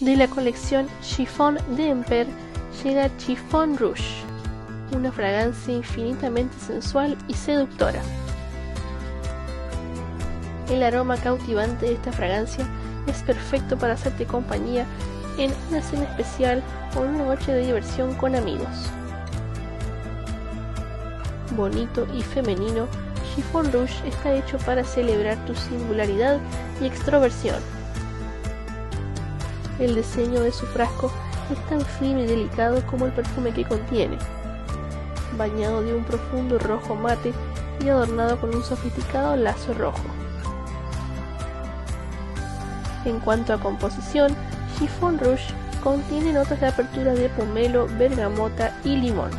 De la colección Chiffon d'Empère llega Chiffon Rouge, una fragancia infinitamente sensual y seductora. El aroma cautivante de esta fragancia es perfecto para hacerte compañía en una cena especial o en una noche de diversión con amigos. Bonito y femenino, Chiffon Rouge está hecho para celebrar tu singularidad y extroversión. El diseño de su frasco es tan fino y delicado como el perfume que contiene, bañado de un profundo rojo mate y adornado con un sofisticado lazo rojo. En cuanto a composición, Chiffon Rouge contiene notas de apertura de pomelo, bergamota y limón.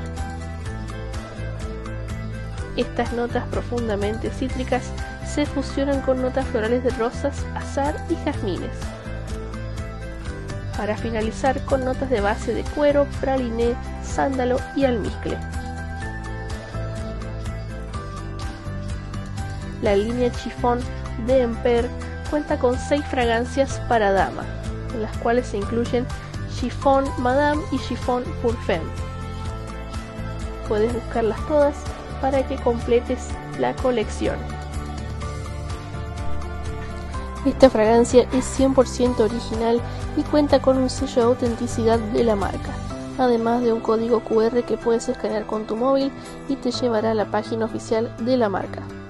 Estas notas profundamente cítricas se fusionan con notas florales de rosas, azahar y jazmines, para finalizar con notas de base de cuero, praliné, sándalo y almizcle. La línea Chiffon d'Empère cuenta con 6 fragancias para dama, en las cuales se incluyen Chiffon Madame y Chiffon pour Femme. Puedes buscarlas todas para que completes la colección. Esta fragancia es 100% original y cuenta con un sello de autenticidad de la marca, además de un código QR que puedes escanear con tu móvil y te llevará a la página oficial de la marca.